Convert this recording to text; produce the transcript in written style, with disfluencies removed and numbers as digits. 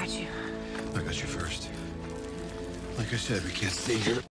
got you. I got you first. Like I said, we can't stay here.